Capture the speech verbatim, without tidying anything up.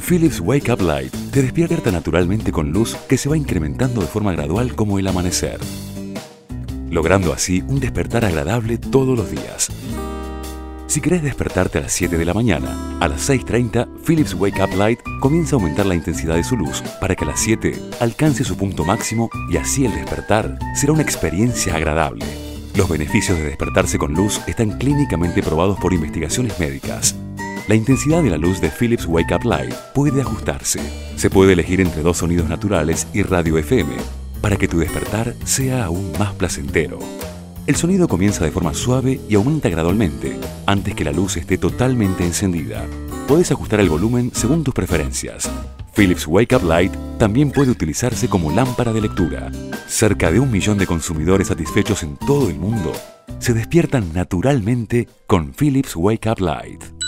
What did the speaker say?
Philips Wake Up Light te despierta naturalmente con luz que se va incrementando de forma gradual como el amanecer, logrando así un despertar agradable todos los días. Si querés despertarte a las siete de la mañana, a las seis y treinta, Philips Wake Up Light comienza a aumentar la intensidad de su luz para que a las siete alcance su punto máximo y así el despertar será una experiencia agradable. Los beneficios de despertarse con luz están clínicamente probados por investigaciones médicas. La intensidad de la luz de Philips Wake Up Light puede ajustarse. Se puede elegir entre dos sonidos naturales y radio F M para que tu despertar sea aún más placentero. El sonido comienza de forma suave y aumenta gradualmente antes que la luz esté totalmente encendida. Puedes ajustar el volumen según tus preferencias. Philips Wake Up Light también puede utilizarse como lámpara de lectura. Cerca de un millón de consumidores satisfechos en todo el mundo se despiertan naturalmente con Philips Wake Up Light.